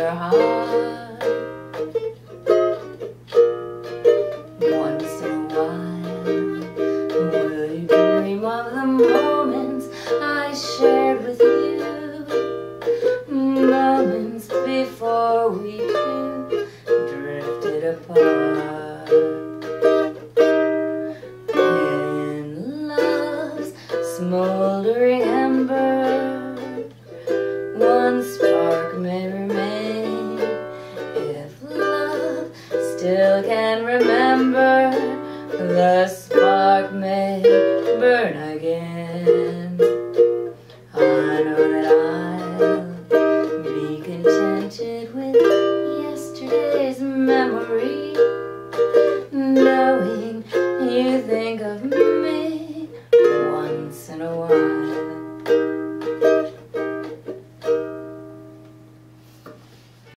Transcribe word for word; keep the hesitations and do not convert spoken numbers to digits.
your heart. Once in a while, will you dream of the moments I shared with you? Moments before we two drifted apart. In love's smoldering ember, one spark may remain. If love still can remember, the spark may burn again. I know that I'll be contented with yesterday's memory.